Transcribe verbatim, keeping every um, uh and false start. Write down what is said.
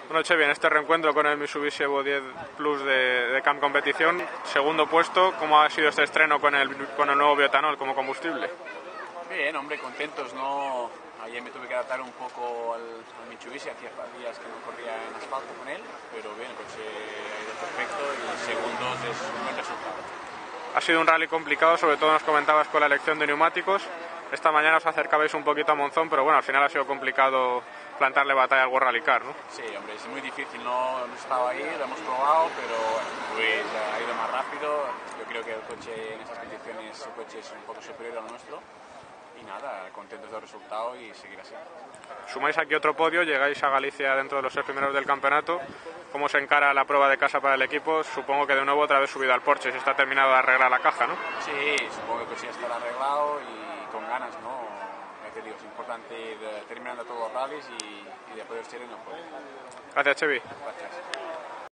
Bueno, Chevy, en este reencuentro con el Mitsubishi Evo diez Plus de, de Camp Competición, segundo puesto, ¿cómo ha sido este estreno con el, con el nuevo bioetanol como combustible? Bien, hombre, contentos, ¿no? Ayer me tuve que adaptar un poco al, al Mitsubishi, hacía días que no corría en asfalto con él, pero bien, el coche ha ido perfecto y segundos es un buen resultado. Ha sido un rally complicado, sobre todo nos comentabas con la elección de neumáticos. Esta mañana os acercabais un poquito a Monzón, pero bueno, al final ha sido complicado plantarle batalla al World Rally Car, ¿no? Sí, hombre, es muy difícil, no, no estaba ahí, lo hemos probado, pero pues, ha ido más rápido. Yo creo que el coche en estas condiciones, el coche es un poco superior al nuestro. Y nada, contentos del resultado y seguir así. Sumáis aquí otro podio, llegáis a Galicia dentro de los seis primeros del campeonato. ¿Cómo se encara la prueba de casa para el equipo? Supongo que de nuevo otra vez subido al Porsche, se está terminado de arreglar la caja, ¿no? Sí, supongo que el coche ya estará arreglado y con ganas, ¿no? Ya te digo, es importante ir terminando todos los rallies y, y después de los no puede. Gracias, Chevy. Gracias.